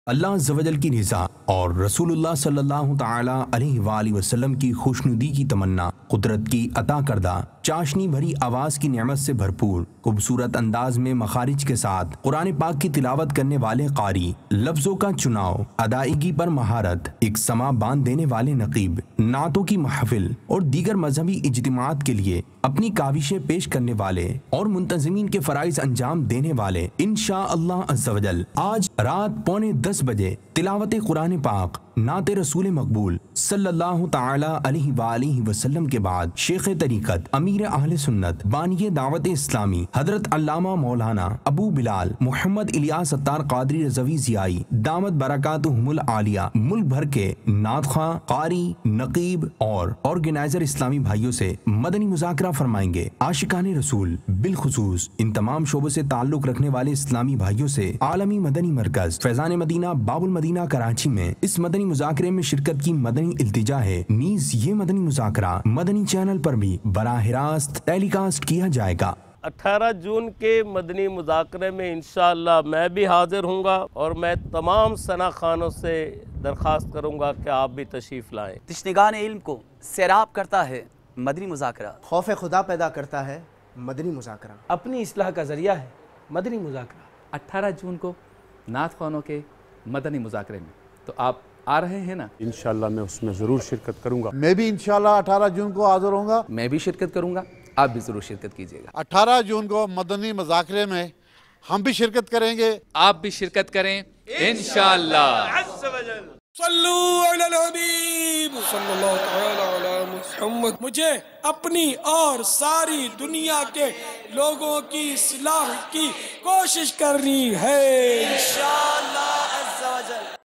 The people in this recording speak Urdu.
اللہ عز و جل کی رضا اور رسول اللہ صلی اللہ تعالی علیہ وآلہ وسلم کی خوشنودی کی تمنا، قدرت کی عطا کردہ چاشنی بھری آواز کی نعمت سے بھرپور خوبصورت انداز میں مخارج کے ساتھ قرآن پاک کی تلاوت کرنے والے قاری، لفظوں کا چناؤ، ادائیگی پر مہارت، ایک سما باندھ دینے والے نقیب، نعتوں کی محفل اور دیگر مذہبی اجتماعات کے لیے اپنی کاوشیں پیش کرنے والے اور منتظمین کے فرائض انجام دینے والے انشاءاللہ عز و جل آج رات 9:45 بجے تلاوت قرآن پاک، نعت رسول مقبول صلی اللہ تعالی علیہ وآلہ وسلم کے بعد شیخ طریقت، امیر اہل سنت، بانی دعوت اسلامی حضرت علامہ مولانا ابو بلال محمد الیاس ستار قادری رضوی ضیائی دامت برکاتہم العالیہ ملک بھر کے نعت خواں، قاری، نقیب اور آرگنائزر اسلامی بھائیوں سے مدنی مذاکرہ فرمائیں گے۔ عاشقان رسول بالخصوص ان تمام شعبوں سے تعلق رکھنے والے اسلامی بھائیوں سے عالمی مدنی مرکز فیضان مدینہ باب المدینہ کراچی میں اس مدنی مذاکرے میں شرکت کی مدنی التجا ہے۔ نیز یہ مدنی مذاکرہ مدنی چینل پر بھی براہ راست ٹیلی کاسٹ کیا جائے گا۔ 18 جون کے مدنی مذاکرے میں انشاءاللہ میں بھی حاضر ہوں گا اور میں تمام ثنا خانوں سے درخواست کروں گا کہ آپ بھی تشریف لائیں۔ تشنگان علم کو سیراب کرتا ہے مدنی مذاکرہ، خوف خدا پیدا کرتا ہے مدنی مذاکرہ، اپنی اصلاح کا ذریعہ ہے مدنی مذاکرہ۔ 18 جون کو نعت خوانوں کے مدنی مذاکرے میں تو آپ آ رہے ہیں نا؟ انشاءاللہ میں اس میں ضرور شرکت کروں گا۔ میں بھی انشاءاللہ 18 جون کو حاضر ہوں گا۔ میں بھی شرکت کروں گا، آپ بھی ضرور شرکت کیجیے گا۔ 18 جون کو مدنی مذاکرے میں ہم بھی شرکت کریں گے، آپ بھی شرکت کریں انشاءاللہ۔ صلو علی الحبیب صلی اللہ تعالی علی محمد۔ مجھے اپنی اور ساری دنیا کے لوگوں کی اصلاح کی کوشش کرنی ہے انشاءاللہ۔